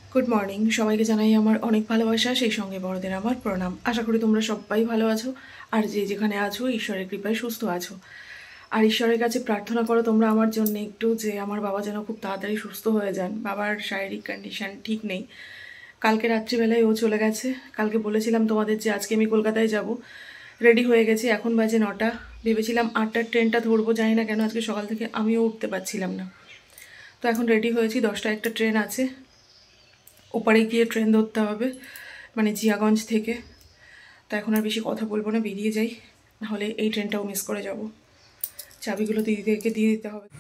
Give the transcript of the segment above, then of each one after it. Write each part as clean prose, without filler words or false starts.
Good morning সবাইকে জানাই আমার অনেক ভালোবাসা, সেই সঙ্গে বড়দের আমার প্রণাম। আশা করি তোমরা সবাই ভালো আছো, আর যে যেখানে আছো ঈশ্বরের কৃপায় সুস্থ আছো। আর ঈশ্বরের কাছে প্রার্থনা করো তোমরা আমার জন্য একটু, যে আমার বাবা যেন খুব তাড়াতাড়ি সুস্থ হয়ে যান। বাবার শারীরিক কন্ডিশন ঠিক নেই। কালকে রাত্রিবেলায় ও চলে গেছে। কালকে বলেছিলাম তোমাদের যে আজকে আমি কলকাতায় যাব, রেডি হয়ে গেছি। এখন বাজে 9টা। ভেবেছিলাম 8টার ট্রেনটা ধরবো, জানি না কেন আজকে সকাল থেকে আমিও উঠতে পারছিলাম না। তো এখন রেডি হয়েছি, 10টা একটা ট্রেন আছে, ওপারে গিয়ে ট্রেন ধরতে হবে, মানে জিয়াগঞ্জ থেকে। তো এখন আর বেশি কথা বলবো না, বেরিয়ে যাই, নাহলে এই ট্রেনটাও মিস করে যাব। চাবিগুলো দিদিদেরকে দিয়ে দিতে হবে।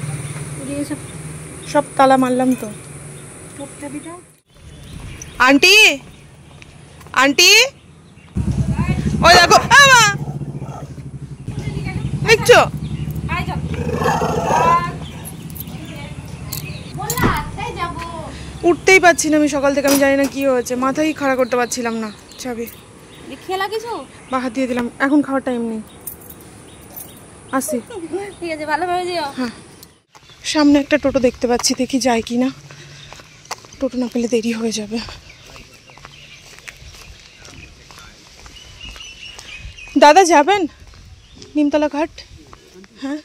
সব তালা মারলাম তো। আন্টি আন্টি ওই দেখো, দেখছো উঠতেই পারছি না আমি সকাল থেকে। আমি জানি না কি হয়েছে, মাথাই খাড়া করতে পারছিলাম না। চাবি খেলা কিছু বাহার দিয়ে দিলাম, এখন খাওয়ার টাইম নেই। আসি, ঠিক আছে, ভালোভাবে যেও। হ্যাঁ, সামনে একটা টোটো দেখতে পাচ্ছি, দেখি যায় কি না। টোটো না পেলে দেরি হয়ে যাবে। দাদা যাবেন নিমতলা ঘাট? হ্যাঁ,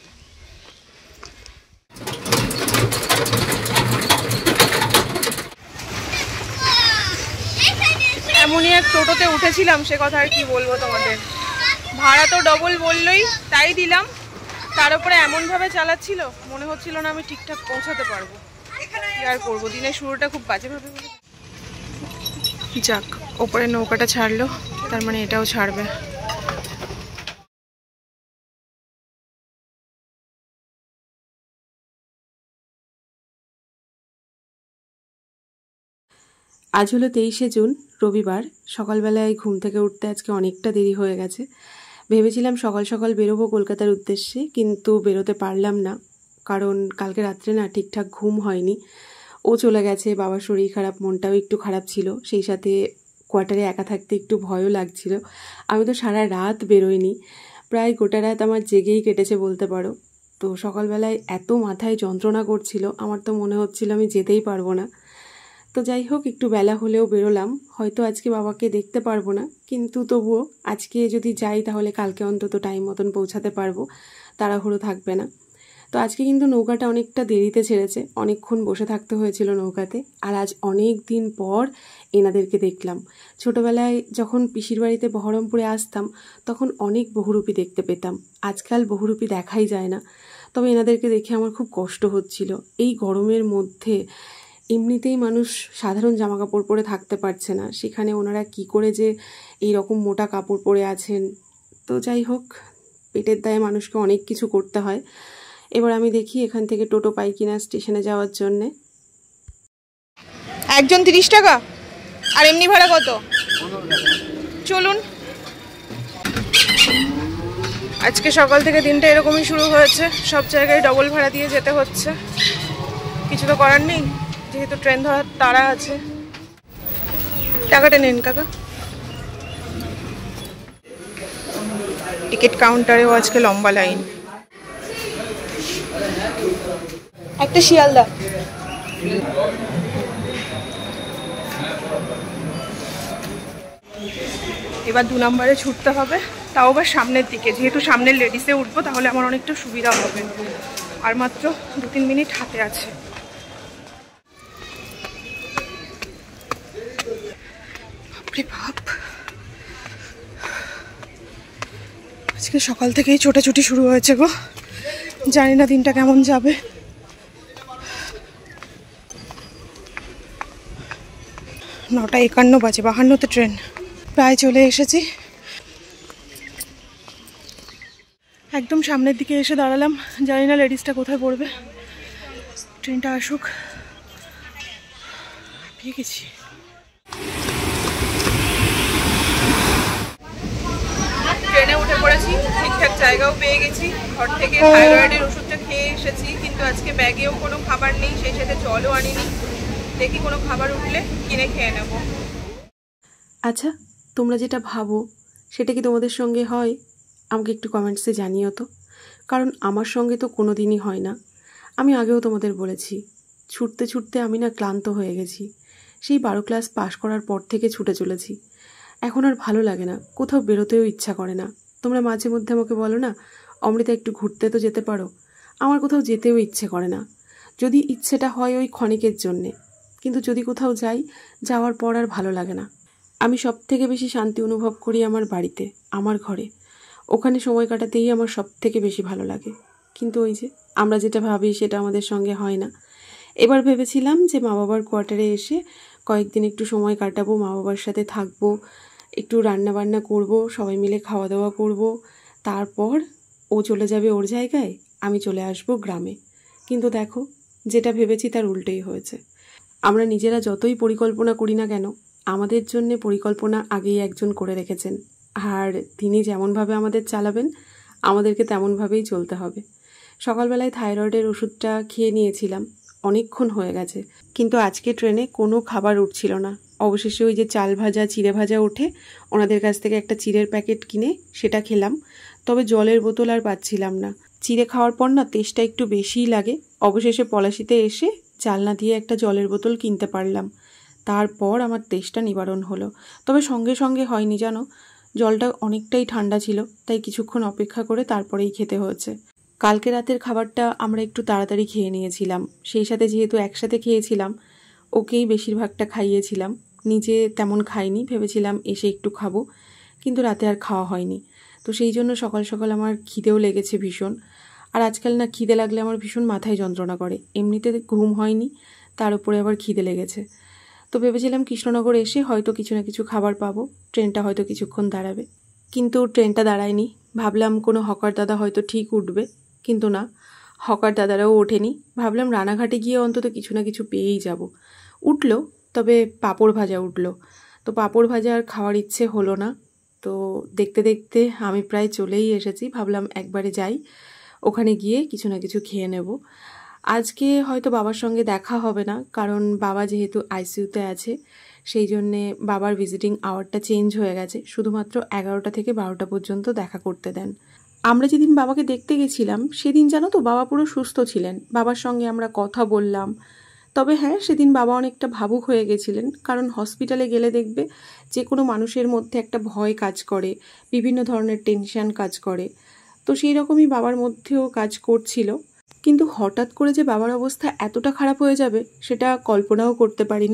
এমনই এক টোটোতে উঠেছিলাম, সে কথা আর কি বলবো তোমাদের। ভাড়া তো ডবল বললোই, তাই দিলাম। তার উপরে এমনভাবে চালাচ্ছিল, মনে হচ্ছিল না আমি ঠিকঠাক পৌঁছাতে পারবো। কি আর করবো, দিনের শুরুটা খুব বাজেভাবে। যাক, ওপরে নৌকাটা ছাড়লো, তার মানে এটাও ছাড়বে। আজ হলো 23শে জুন, রবিবার। সকালবেলায় ঘুম থেকে উঠতে আজকে অনেকটা দেরি হয়ে গেছে। ভেবেছিলাম সকাল সকাল বেরোবো কলকাতার উদ্দেশ্যে, কিন্তু বেরোতে পারলাম না, কারণ কালকে রাত্রে না ঠিকঠাক ঘুম হয়নি। ও চলে গেছে, বাবার শরীর খারাপ, মনটাও একটু খারাপ ছিল, সেই সাথে কোয়ার্টারে একা থাকতে একটু ভয়ও লাগছিল। আমি তো সারা রাত বেরোইনি, প্রায় গোটা রাত আমার জেগেই কেটেছে বলতে পারো। তো সকালবেলায় এত মাথায় যন্ত্রণা করছিল, আমার তো মনে হচ্ছিল আমি যেতেই পারবো না। তো যাই হোক, একটু বেলা হলেও বেরোলাম। হয়তো আজকে বাবাকে দেখতে পারবো না, কিন্তু তবুও আজকে যদি যাই তাহলে কালকে অন্তত টাইম মতন পৌঁছাতে পারবো, তাড়াহুড়ো থাকবে না। তো আজকে কিন্তু নৌকাটা অনেকটা দেরিতে ছেড়েছে, অনেকক্ষণ বসে থাকতে হয়েছিল নৌকাতে। আর আজ অনেক দিন পর এনাদেরকে দেখলাম। ছোটোবেলায় যখন পিসির বাড়িতে বহরমপুরে আসতাম, তখন অনেক বহুরূপী দেখতে পেতাম। আজকাল বহুরূপী দেখাই যায় না। তবে এনাদেরকে দেখে আমার খুব কষ্ট হচ্ছিল। এই গরমের মধ্যে এমনিতেই মানুষ সাধারণ জামা কাপড় পরে থাকতে পারছে না, সেখানে ওনারা কি করে যে এই রকম মোটা কাপড় পরে আছেন। তো যাই হোক, পেটের দায়ে মানুষকে অনেক কিছু করতে হয়। এবার আমি দেখি এখান থেকে টোটো পাই কিনা স্টেশনে যাওয়ার জন্যে। একজন 30 টাকা, আর এমনি ভাড়া কত? চলুন। আজকে সকাল থেকে দিনটা এরকমই শুরু হয়েছে, সব জায়গায় ডবল ভাড়া দিয়ে যেতে হচ্ছে। কিছু তো করার নেই, যেহেতু ট্রেন ধরার তাড়া আছে। টাকাটা নিন কাকা। টিকিট কাউন্টারেও আজকে লম্বা লাইন। একটা শিয়ালদা। এবার 2 নম্বরে ছুটতে হবে, তাও আবার সামনের দিকে। যেহেতু সামনের লেডিসে উঠবো, তাহলে আমার অনেকটা সুবিধা হবে। আর মাত্র 2-3 মিনিট হাতে আছে। বাপ, আজকে সকাল থেকেই ছোটাছুটি শুরু হয়েছে গো, জানি না দিনটা কেমন যাবে। 9:51 বাজে, 52তে ট্রেন। প্রায় চলে এসেছি, একদম সামনের দিকে এসে দাঁড়ালাম। জানি না লেডিসটা কোথায় পড়বে, ট্রেনটা আসুক। পেয়ে গেছি। ট্রেনে উঠে পড়েছি, ঠিকঠাক জায়গাও পেয়ে গেছি। ঘর থেকে থাইরয়েডের ওষুধটা খেয়ে এসেছি, কিন্তু আজকে ব্যাগেও কোনো খাবার নেই, সেই সাথে জলও আনিনি। দেখি কোনো খাবার উঠলে কিনে খেয়ে নেব। আচ্ছা, তোমরা যেটা ভাবো সেটা কি তোমাদের সঙ্গে হয়? আমাকে একটু কমেন্টসে জানিও তো, কারণ আমার সঙ্গে তো কোনো দিনই হয় না। আমি আগেও তোমাদের বলেছি, ছুটতে ছুটতে আমি না ক্লান্ত হয়ে গেছি। সেই 12 ক্লাস পাশ করার পর থেকে ছুটে চলেছি। এখন আর ভালো লাগে না, কোথাও বেরোতেও ইচ্ছা করে না। তোমরা মাঝে মধ্যে আমাকে বলো না, অমৃতা একটু ঘুরতে তো যেতে পারো। আমার কোথাও যেতেও ইচ্ছে করে না, যদি ইচ্ছেটা হয় ওই ক্ষণিকের জন্যে। কিন্তু যদি কোথাও যাই, যাওয়ার পর আর ভালো লাগে না। আমি সব থেকে বেশি শান্তি অনুভব করি আমার বাড়িতে, আমার ঘরে। ওখানে সময় কাটাতেই আমার সব থেকে বেশি ভালো লাগে। কিন্তু ওই যে আমরা যেটা ভাবি সেটা আমাদের সঙ্গে হয় না। এবার ভেবেছিলাম যে মা বাবার কোয়ার্টারে এসে কয়েকদিন একটু সময় কাটাবো, মা বাবার সাথে থাকবো, একটু রান্না বান্না করব, সবাই মিলে খাওয়া দাওয়া করব। তারপর ও চলে যাবে ওর জায়গায়, আমি চলে আসব গ্রামে। কিন্তু দেখো, যেটা ভেবেছি তার উল্টোই হয়েছে। আমরা নিজেরা যতই পরিকল্পনা করি না কেন, আমাদের জন্যে পরিকল্পনা আগেই একজন করে রেখেছেন, আর তিনি যেমনভাবে আমাদের চালাবেন আমাদেরকে তেমনভাবেই চলতে হবে। সকালবেলায় থাইরয়েডের ওষুধটা খেয়ে নিয়েছিলাম, অনেকক্ষণ হয়ে গেছে, কিন্তু আজকে ট্রেনে কোনো খাবার উঠছিল না। অবশেষে ওই যে চাল ভাজা চিড়ে ভাজা ওঠে, ওনাদের কাছ থেকে একটা চিড়ের প্যাকেট কিনে সেটা খেলাম। তবে জলের বোতল আর পাচ্ছিলাম না। চিড়ে খাওয়ার পর না তেষ্টা একটু বেশিই লাগে। অবশেষে পলাশিতে এসে জালনা দিয়ে একটা জলের বোতল কিনতে পারলাম। তারপর আমার তেষ্টা নিবারণ হলো। তবে সঙ্গে সঙ্গে হয়নি জানো, জলটা অনেকটাই ঠান্ডা ছিল, তাই কিছুক্ষণ অপেক্ষা করে তারপরেই খেতে হয়েছে। কালকে রাতের খাবারটা আমরা একটু তাড়াতাড়ি খেয়ে নিয়েছিলাম, সেই সাথে যেহেতু একসাথে খেয়েছিলাম ওকেই বেশিরভাগটা খাইয়েছিলাম, নিজে তেমন খাইনি। ভেবেছিলাম এসে একটু খাবো, কিন্তু রাতে আর খাওয়া হয়নি। তো সেই জন্য সকাল সকাল আমার খিদেও লেগেছে ভীষণ। আর আজকাল না খিদে লাগলে আমার ভীষণ মাথায় যন্ত্রণা করে, এমনিতে ঘুম হয়নি, তার উপরে আবার খিদে লেগেছে। তো ভেবেছিলাম কৃষ্ণনগর এসে হয়তো কিছু না কিছু খাবার পাবো, ট্রেনটা হয়তো কিছুক্ষণ দাঁড়াবে। কিন্তু ট্রেনটা দাঁড়ায়নি। ভাবলাম কোনো হকার দাদা হয়তো ঠিক উঠবে, কিন্তু না, হকার দাদারাও ওঠেনি। ভাবলাম রানাঘাটে গিয়ে অন্তত কিছু না কিছু পেয়েই যাব। উঠলো, তবে পাঁপড় ভাজা উঠলো। তো পাঁপড় ভাজা আর খাওয়ার ইচ্ছে হলো না। তো দেখতে দেখতে আমি প্রায় চলেই এসেছি। ভাবলাম একবারে যাই, ওখানে গিয়ে কিছু না কিছু খেয়ে নেব। আজকে হয়তো বাবার সঙ্গে দেখা হবে না, কারণ বাবা যেহেতু আইসিইউতে আছে, সেই জন্যে বাবার ভিজিটিং আওয়ারটা চেঞ্জ হয়ে গেছে। শুধুমাত্র 11টা থেকে 12টা পর্যন্ত দেখা করতে দেন। আমরা যেদিন বাবাকে দেখতে গেছিলাম সেদিন জানো তো বাবা পুরো সুস্থ ছিলেন, বাবার সঙ্গে আমরা কথা বললাম। তবে হ্যাঁ, সেদিন বাবা অনেকটা ভাবুক হয়ে গেছিলেন, কারণ হসপিটালে গেলে দেখবে যে কোনো মানুষের মধ্যে একটা ভয় কাজ করে, বিভিন্ন ধরনের টেনশন কাজ করে। তো সেই রকমই বাবার মধ্যেও কাজ করছিল। কিন্তু হঠাৎ করে যে বাবার অবস্থা এতটা খারাপ হয়ে যাবে সেটা কল্পনাও করতে পারিনি।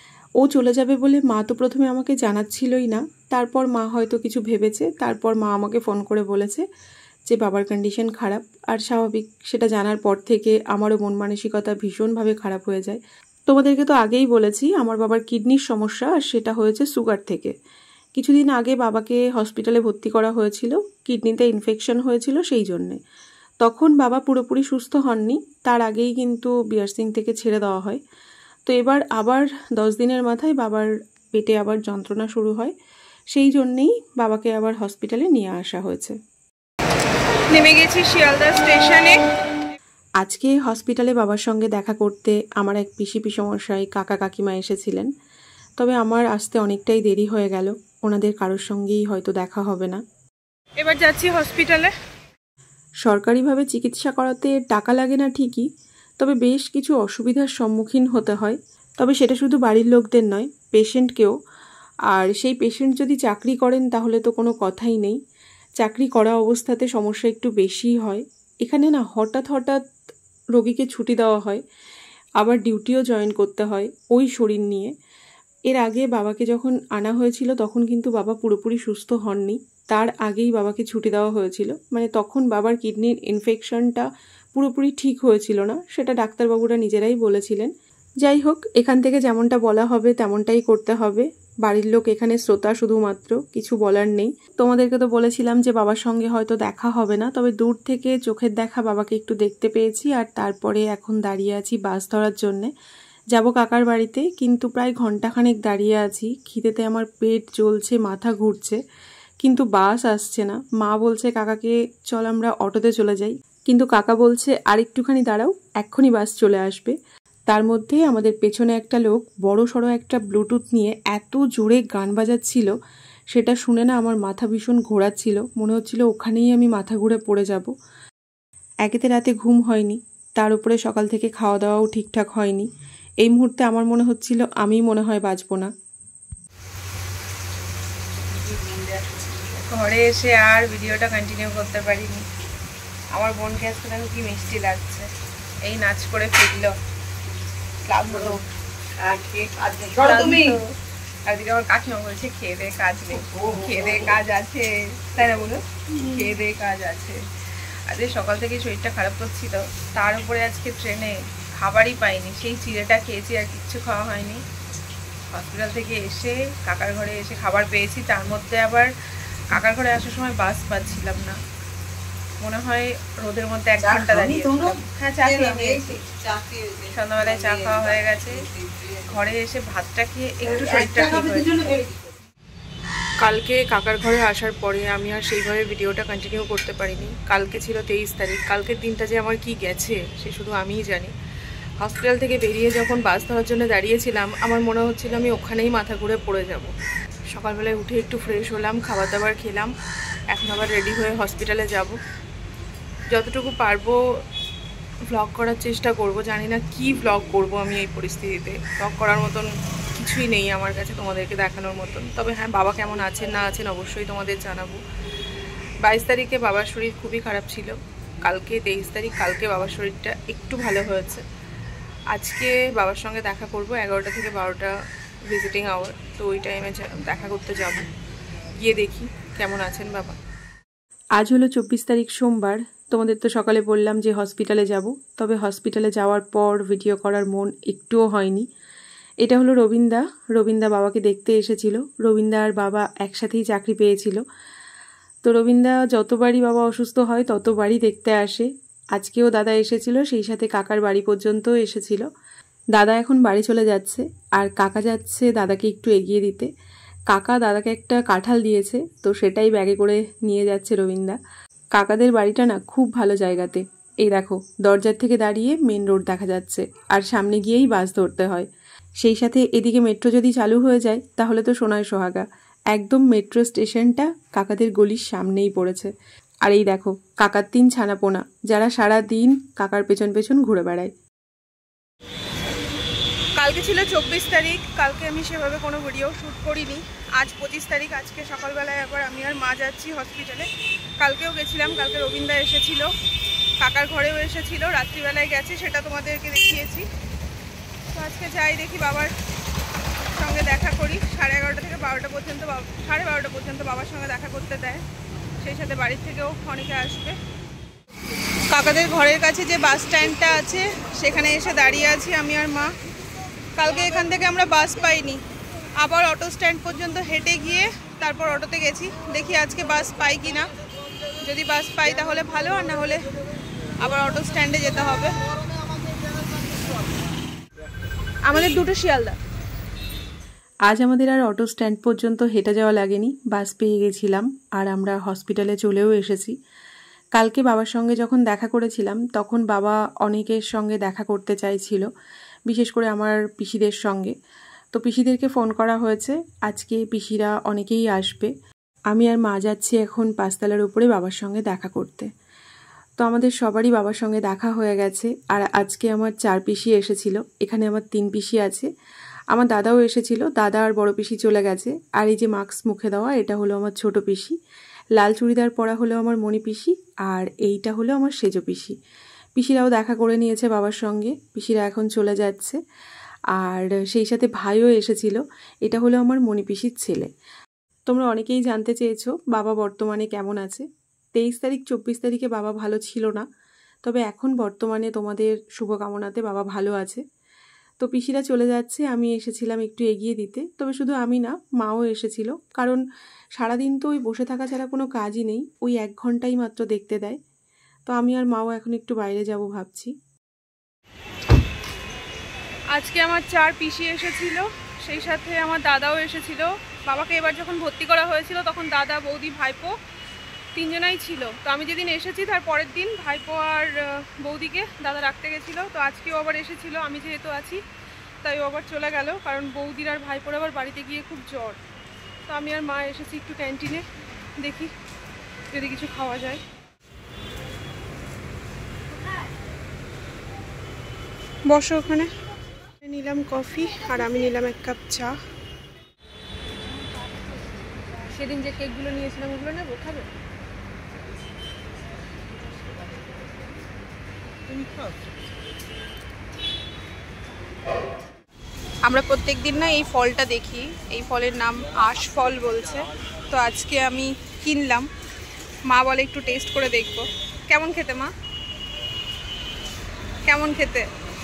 ও চলে যাবে বলে মা তো প্রথমে আমাকে জানাচ্ছিলই না। তারপর মা হয়তো কিছু ভেবেছে, তারপর মা আমাকে ফোন করে বলেছে যে বাবার কন্ডিশন খারাপ। আর স্বাভাবিক, সেটা জানার পর থেকে আমারও মন মানসিকতা ভীষণভাবে খারাপ হয়ে যায়। তোমাদেরকে তো আগেই বলেছি আমার বাবার কিডনির সমস্যা, আর সেটা হয়েছে সুগার থেকে। কিছুদিন আগে বাবাকে হসপিটালে ভর্তি করা হয়েছিল, কিডনিতে ইনফেকশন হয়েছিল সেই জন্যে। তখন বাবা পুরোপুরি সুস্থ হননি, তার আগেই কিন্তু বিয়ার-সিং থেকে ছেড়ে দেওয়া হয়। তো এবার আবার 10 দিনের মাথায় বাবার পেটে আবার যন্ত্রণা শুরু হয়, সেই জন্যেই বাবাকে আবার হসপিটালে নিয়ে আসা হয়েছে। নেমে গেছি শিয়ালদা স্টেশনে। আজকে হসপিটালে বাবার সঙ্গে দেখা করতে আমার এক পিসি পিসমশাই কাকা কাকিমা এসেছিলেন। তবে আমার আসতে অনেকটাই দেরি হয়ে গেল, ওনাদের কারোর সঙ্গেই হয়তো দেখা হবে না। এবার যাচ্ছি হসপিটালে। সরকারিভাবে চিকিৎসা করাতে টাকা লাগে না ঠিকই, তবে বেশ কিছু অসুবিধার সম্মুখীন হতে হয়। তবে সেটা শুধু বাড়ির লোকদের নয়, পেশেন্টকেও। আর সেই পেশেন্ট যদি চাকরি করেন তাহলে তো কোনো কথাই নেই। চাকরি করা অবস্থাতে সমস্যা একটু বেশিই হয়। এখানে না হঠাৎ হঠাৎ রোগীকে ছুটি দেওয়া হয়, আবার ডিউটিও জয়েন করতে হয় ওই শরীর নিয়ে। এর আগে বাবাকে যখন আনা হয়েছিল তখন কিন্তু বাবা পুরোপুরি সুস্থ হননি, তার আগেই বাবাকে ছুটি দেওয়া হয়েছিল। মানে তখন বাবার কিডনির ইনফেকশনটা পুরোপুরি ঠিক হয়েছিল না, সেটা ডাক্তারবাবুরা নিজেরাই বলেছিলেন। যাই হোক, এখান থেকে যেমনটা বলা হবে তেমনটাই করতে হবে। বাড়ির লোক এখানে শ্রোতা শুধুমাত্র, কিছু বলার নেই। তোমাদেরকে তো বলেছিলাম যে বাবার সঙ্গে হয়তো দেখা হবে না, তবে দূর থেকে চোখের দেখা বাবাকে একটু দেখতে পেয়েছি। আর তারপরে এখন দাঁড়িয়ে আছি বাস ধরার জন্যে, যাব কাকার বাড়িতে। কিন্তু প্রায় ঘন্টাখানেক দাঁড়িয়ে আছি, খিদেতে আমার পেট জ্বলছে, মাথা ঘুরছে, কিন্তু বাস আসছে না। মা বলছে কাকাকে চল আমরা অটোতে চলে যাই, কিন্তু কাকা বলছে আর একটুখানি দাঁড়াও, এক্ষুনি বাস চলে আসবে। তার মধ্যে আমাদের পেছনে একটা লোক বড় সড়ো একটা ব্লুটুথ নিয়ে এত জোরে গান বাজাচ্ছিল, সেটা শুনে না আমার মাথা ভীষণ ঘোরাচ্ছিল, মনে হচ্ছিল ওখানেই আমি মাথা ঘুরে পড়ে যাব। একেতে রাতে ঘুম হয়নি, তার উপরে সকাল থেকে খাওয়া দাওয়াও ঠিকঠাক হয়নি। এই মুহূর্তে আমার মনে হচ্ছিল আমি মনে হয় বাঁচবো না। ঘরে এসে আর ভিডিওটা কন্টিনিউ করতে পারিনি। আমার বোনকে আজকে দেখো কি মিষ্টি লাগছে, এই নাচ করে ফিরলো। ক্লান্ত তুমি একদিকে আমার কাকিমা বলছে খেয়ে দে কাজ নেই, খেয়ে দে কাজ আছে, তাই না বলো? খেয়ে দে কাজ আছে। আজকে সকাল থেকে শরীরটা খারাপ করছিল, তার উপরে আজকে ট্রেনে খাবারই পাইনি, সেই চিড়েটা খেয়েছি, আর কিচ্ছু খাওয়া হয়নি। হসপিটাল থেকে এসে কাকার ঘরে এসে খাবার পেয়েছি, তার মধ্যে আবার কাকার ঘরে আসার সময় বাস পাচ্ছিলাম না, মনে হয় রোদের মধ্যে 1 ঘন্টা দাঁড়িয়েছিলাম। হ্যাঁ, চা খেয়ে নিয়েছি, সন্ধ্যাবেলায় চা খাওয়া হয়ে গেছে। ঘরে এসে ভাতটা খেয়ে একটু শরীরটা ঠিক হয়েছে। কালকে কাকার ঘরে আসার পরে আমি আর সেইভাবে ভিডিওটা কন্টিনিউ করতে পারিনি। কালকে ছিল 23 তারিখ, কালকের দিনটা যে আমার কি গেছে সে শুধু আমিই জানি। হসপিটাল থেকে বেরিয়ে যখন বাস ধরার জন্য দাঁড়িয়েছিলাম, আমার মনে হচ্ছিল আমি ওখানেই মাথা ঘুরে পড়ে যাব। সকালবেলায় উঠে একটু ফ্রেশ হলাম, খাবার দাবার খেলাম, এখন আবার রেডি হয়ে হসপিটালে যাব। যতটুকু পারবো ভ্লগ করার চেষ্টা করব, জানি না কি ভ্লগ করব আমি এই পরিস্থিতিতে। ভ্লগ করার মতন কিছুই নেই আমার কাছে তোমাদেরকে দেখানোর মতন। তবে হ্যাঁ, বাবা কেমন আছেন না আছেন অবশ্যই তোমাদের জানাবো। 22 তারিখে বাবার শরীর খুবই খারাপ ছিল, কালকে 23 তারিখ, কালকে বাবার শরীরটা একটু ভালো হয়েছে। আজকে বাবার সঙ্গে দেখা করব 11টা থেকে 12টা ভিজিটিং আওয়ার, তো ওই টাইমে দেখা করতে যাব, গিয়ে দেখি কেমন আছেন বাবা। আজ হলো 24 তারিখ সোমবার। তোমাদের তো সকালে বললাম যে হসপিটালে যাব, তবে হসপিটালে যাওয়ার পর ভিডিও করার মন একটুও হয়নি। এটা হলো রবিন্দা বাবাকে দেখতে এসেছিল। রবিন্দা আর বাবা একসাথেই চাকরি পেয়েছিল, তো রবিন্দা যতবারই বাবা অসুস্থ হয় ততবারই দেখতে আসে। আজকেও দাদা এসেছিল, সেই সাথে কাকার বাড়ি পর্যন্তও এসেছিল। দাদা এখন বাড়ি চলে যাচ্ছে, আর কাকা যাচ্ছে দাদাকে একটু এগিয়ে দিতে। কাকা দাদাকে একটা কাঁঠাল দিয়েছে, তো সেটাই ব্যাগে করে নিয়ে যাচ্ছে রবিন্দা। কাকাদের বাড়িটা না খুব ভালো জায়গাতে। এই দেখো, দরজার থেকে দাঁড়িয়ে মেন রোড দেখা যাচ্ছে, আর সামনে গিয়েই বাস ধরতে হয়। সেই সাথে এদিকে মেট্রো যদি চালু হয়ে যায় তাহলে তো সোনায় সোহাগা। একদম মেট্রো স্টেশনটা কাকাদের গলির সামনেই পড়েছে। আর এই দেখো কাকার 3 ছানাপোনা, যারা সারা দিন কাকার পেছন পেছন ঘুরে বেড়ায়। কালকে ছিল 24 তারিখ, কালকে আমি সেভাবে কোনো ভিডিও শ্যুট করিনি। আজ 25 তারিখ, আজকে সকালবেলায় আবার আমি আর মা যাচ্ছি হসপিটালে। কালকেও গেছিলাম, কালকে রবিন্দা এসেছিল, কাকার ঘরেও এসেছিল, রাত্রিবেলায় গেছে, সেটা তোমাদেরকে দেখিয়েছি। তো আজকে যাই, দেখি বাবার সঙ্গে দেখা করি। 11:30 থেকে 12টা পর্যন্ত, 12:30 পর্যন্ত বাবার সঙ্গে দেখা করতে দেয়, সেই সাথে বাড়ির থেকেও অনেকে আসবে। কাকাদের ঘরের কাছে যে বাস স্ট্যান্ডটা আছে সেখানে এসে দাঁড়িয়ে আছি আমি আর মা। কালকে এখান থেকে আমরা বাস পাইনি, আবার অটো স্ট্যান্ড পর্যন্ত হেঁটে গিয়ে তারপর অটোতে গেছি। দেখি আজকে বাস পাই কি না, যদি বাস পাই তাহলে ভালো, আর না হলে আবার অটো স্ট্যান্ডে যেতে হবে। আমাদের 2টো শিয়ালদা। আজ আমাদের আর অটো স্ট্যান্ড পর্যন্ত হেঁটে যাওয়া লাগেনি, বাস পেয়ে গেছিলাম, আর আমরা হসপিটালে চলেও এসেছি। কালকে বাবার সঙ্গে যখন দেখা করেছিলাম তখন বাবা অনেকের সঙ্গে দেখা করতে চাইছিল, বিশেষ করে আমার পিসিদের সঙ্গে। তো পিসিদেরকে ফোন করা হয়েছে, আজকে পিসিরা অনেকেই আসবে। আমি আর মা যাচ্ছি এখন 5 তলার উপরে বাবার সঙ্গে দেখা করতে। তো আমাদের সবারই বাবার সঙ্গে দেখা হয়ে গেছে। আর আজকে আমার 4 পিসি এসেছিল, এখানে আমার 3 পিসি আছে। আমার দাদাও এসেছিল, দাদা আর বড় পিসি চলে গেছে। আর এই যে মাস্ক মুখে দেওয়া, এটা হলো আমার ছোট পিসি। লাল চুড়িদার পরা হলো আমার মণি পিসি, আর এইটা হলো আমার সেজো পিসি। পিসিরাও দেখা করে নিয়েছে বাবার সঙ্গে, পিসিরা এখন চলে যাচ্ছে। আর সেই সাথে ভাইও এসেছিল, এটা হলো আমার মণি পিসির ছেলে। তোমরা অনেকেই জানতে চেয়েছো বাবা বর্তমানে কেমন আছে। 23 তারিখ 24 তারিখে বাবা ভালো ছিল না, তবে এখন বর্তমানে তোমাদের শুভকামনাতে বাবা ভালো আছে। তো পিসিরা চলে যাচ্ছে, আমি এসেছিলাম একটু এগিয়ে দিতে। তবে শুধু আমি না, মাও এসেছিল, কারণ সারাদিন তো ওই বসে থাকা ছাড়া কোনো কাজই নেই, ওই 1 ঘন্টাই মাত্র দেখতে দেয়। তো আমি আর মাও এখন একটু বাইরে যাব ভাবছি। আজকে আমার 4 পিসি এসেছিল, সেই সাথে আমার দাদাও এসেছিল। বাবাকে এবার যখন ভর্তি করা হয়েছিল তখন দাদা, বৌদি, ভাইপো 3 জনাই ছিল। তো আমি যেদিন এসেছি তার পরের দিন ভাইপো আর বৌদিকে দাদা রাখতে গেছিলো। তো আজকেও আবার এসেছিল, আমি যেহেতু আছি তাই ও আবার চলে গেল, কারণ বৌদির আর ভাইপোর আবার বাড়িতে গিয়ে খুব জ্বর। তো আমি আর মা এসেছি একটু ক্যান্টিনে, দেখি যদি কিছু খাওয়া যায়। বসো ওখানে। নিলাম কফি আর আমি নিলাম 1 কাপ চা। সেদিন যে কেকগুলো নিয়েছিলাম ওগুলো নেবো, খাবে? আমরা প্রত্যেক দিন না এই ফলটা দেখি, এই ফলের নাম আশ ফল বলছে। তো আজকে আমি কিনলাম। মা বলে একটু টেস্ট করে দেখবো কেমন খেতে। মা কেমন খেতে?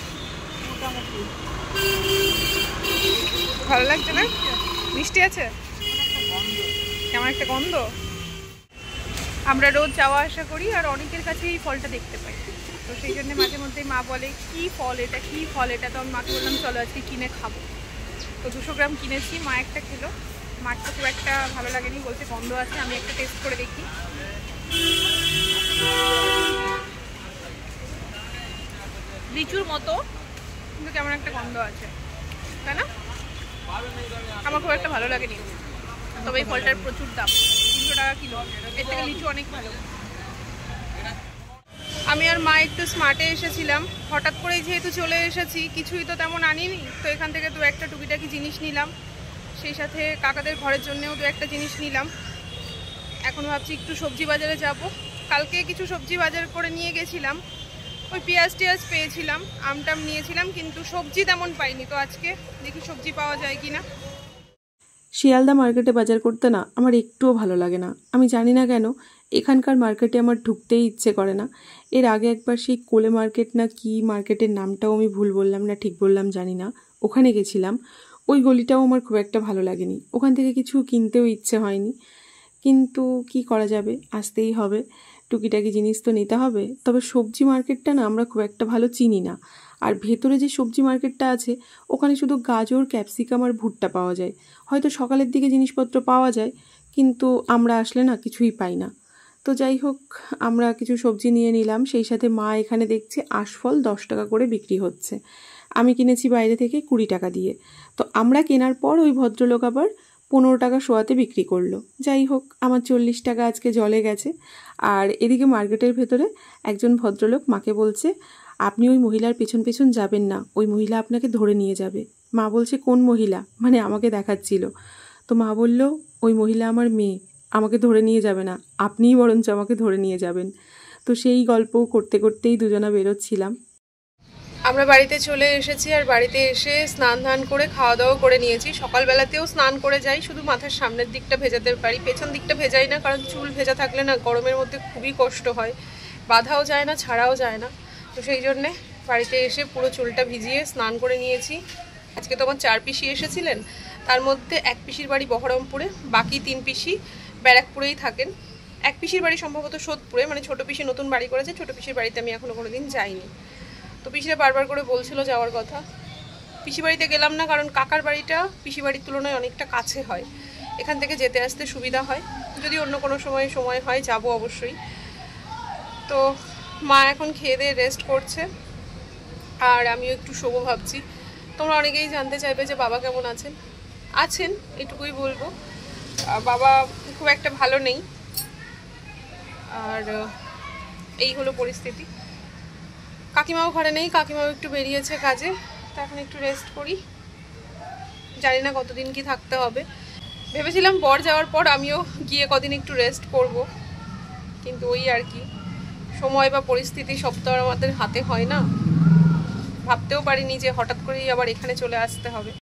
ভালো লাগছে না? মিষ্টি আছে? কেমন একটা গন্ধ। আমরা রোজ যাওয়া আসা করি আর অনেকের কাছে এই ফলটা দেখতে পাই, তো সেই জন্য মাঝে মধ্যে মা বলে কি ফল এটা, কি ফল এটা। তো আমি মাকে বললাম চলো আজকে কিনে খাবো। তো 200 গ্রাম কিনেছি, মা একটা খেলো। মার তো খুব একটা ভালো লাগেনি, বলছে গন্ধ আছে। আমি একটা টেস্ট করে দেখি। লিচুর মতো, কিন্তু কেমন একটা গন্ধ আছে, তাই না? আমার খুব একটা ভালো লাগেনি, তবে এই ফলটার প্রচুর দাম, 300 টাকা কিলো। এর থেকে লিচু অনেক ভালো। আমি আর মা একটু স্মার্টে এসেছিলাম, হঠাৎ করেই যেহেতু চলে এসেছি, কিছুই তো তেমন আনিনি। তো এখান থেকে 2-1টা টুকিটাকি জিনিস নিলাম, সেই সাথে কাকাদের ঘরের জন্যেও 2-1টা জিনিস নিলাম। এখন ভাবছি একটু সবজি বাজারে যাব। কালকে কিছু সবজি বাজার করে নিয়ে গেছিলাম, ওই পেঁয়াজ টিয়াজ পেয়েছিলাম, আমটাম নিয়েছিলাম, কিন্তু সবজি তেমন পাইনি। তো আজকে দেখি সবজি পাওয়া যায় কি না। শিয়ালদা মার্কেটে বাজার করতে না আমার একটুও ভালো লাগে না। আমি জানি না কেন এখানকার মার্কেটে আমার ঢুকতেই ইচ্ছে করে না। এর আগে একবার সেই কোলে মার্কেট না কি মার্কেটের নামটাও আমি ভুল বললাম না ঠিক বললাম জানি না, ওখানে গেছিলাম। ওই গলিটাও আমার খুব একটা ভালো লাগেনি, ওখান থেকে কিছু কিনতেও ইচ্ছে হয়নি। কিন্তু কি করা যাবে, আসতেই হবে, টুকিটাকি জিনিস তো নিতে হবে। তবে সবজি মার্কেটটা না আমরা খুব একটা ভালো চিনি না। আর ভেতরে যে সবজি মার্কেটটা আছে ওখানে শুধু গাজর, ক্যাপসিকাম আর ভুট্টা পাওয়া যায়। হয়তো সকালের দিকে জিনিসপত্র পাওয়া যায়, কিন্তু আমরা আসলে না কিছুই পাই না। তো যাই হোক, আমরা কিছু সবজি নিয়ে নিলাম। সেই সাথে মা এখানে দেখছে আশফল 10 টাকা করে বিক্রি হচ্ছে। আমি কিনেছি বাইরে থেকে 20 টাকা দিয়ে। তো আমরা কেনার পর ওই ভদ্রলোক আবার 15 টাকা শোয়াতে বিক্রি করলো। যাই হোক, আমার 40 টাকা আজকে জলে গেছে। আর এদিকে মার্কেটের ভেতরে একজন ভদ্রলোক মাকে বলছে, আপনি ওই মহিলার পেছন পেছন যাবেন না, ওই মহিলা আপনাকে ধরে নিয়ে যাবে। মা বলছে কোন মহিলা, মানে আমাকে দেখাচ্ছিল। তো মা বলল ওই মহিলা আমার মেয়ে, আমাকে ধরে নিয়ে যাবে না, আপনিই বরঞ্চ আমাকে ধরে নিয়ে যাবেন। তো সেই গল্প করতে করতেই দুজনা বেরোচ্ছিলাম। আমরা বাড়িতে চলে এসেছি, আর বাড়িতে এসে স্নান ধান করে খাওয়া দাওয়া করে নিয়েছি। সকালবেলাতেও স্নান করে যাই, শুধু মাথার সামনের দিকটা ভেজাতে পারি, পেছন দিকটা ভেজাই না, কারণ চুল ভেজা থাকলে না গরমের মধ্যে খুবই কষ্ট হয়, বাঁধাও যায় না ছাড়াও যায় না। তো সেই জন্যে বাড়িতে এসে পুরো চুলটা ভিজিয়ে স্নান করে নিয়েছি। আজকে তো আমার 4 পিসি এসেছিলেন, তার মধ্যে 1 পিসির বাড়ি বহরমপুরে, বাকি 3 পিসি ব্যারাকপুরেই থাকেন। 1 পিসির বাড়ি সম্ভবত সোদপুরে, মানে ছোটো পিসি নতুন বাড়ি করেছে, ছোটো পিসির বাড়িতে আমি এখনও কোনো দিন যাইনি। তো পিসিরা বারবার করে বলছিল যাওয়ার কথা, পিসি বাড়িতে গেলাম না, কারণ কাকার বাড়িটা পিসি বাড়ির তুলনায় অনেকটা কাছে হয়, এখান থেকে যেতে আসতে সুবিধা হয়। যদি অন্য কোনো সময় হয় যাব অবশ্যই। তো মা এখন খেয়ে দিয়ে রেস্ট করছে, আর আমিও একটু শোবো ভাবছি। তোমরা অনেকেই জানতে চাইবে যে বাবা কেমন আছেন, এটুকুই বলবো। বাবা খুব একটা ভালো নেই, আর এই হলো পরিস্থিতি। কাকিমাও ঘরে নেই, কাকিমাও একটু বেরিয়েছে কাজে। তো এখন একটু রেস্ট করি, জানি না কতদিন কি থাকতে হবে। ভেবেছিলাম বর যাওয়ার পর আমিও গিয়ে কদিন একটু রেস্ট করব, কিন্তু ওই আর কি, সময় বা পরিস্থিতি সব তো আর আমাদের হাতে হয় না। ভাবতেও পারিনি যে হঠাৎ করেই আবার এখানে চলে আসতে হবে।